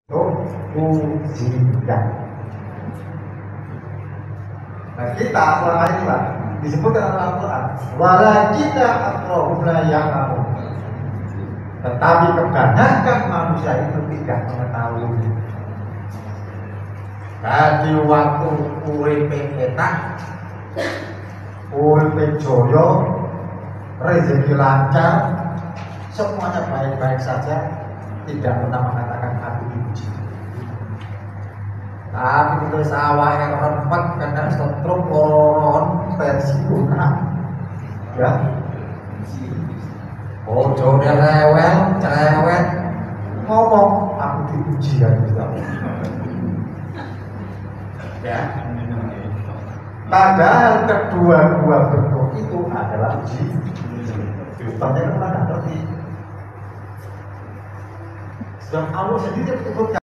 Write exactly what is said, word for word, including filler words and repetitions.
ujian. Nah kita selama ini Pak disebut dalam Al-Quran wala kita akrobuna yang kamu, tetapi kebanyakan manusia itu tidak mengetahui. Jadi waktu uripe enak, uripe joyo, rezeki lancar, semuanya baik-baik saja, tidak pernah mengatakan aku dipuji. Tapi kita sawah yang rempet karena setrum koron versi lunak, ya. Oh, jodoh rewel, cerewet, ngomong aku dipuji kan juga. Ya. Padahal kedua-dua bentuk itu adalah uji. Ternyata mana ngerti. Dan Allah sendiri bentuknya.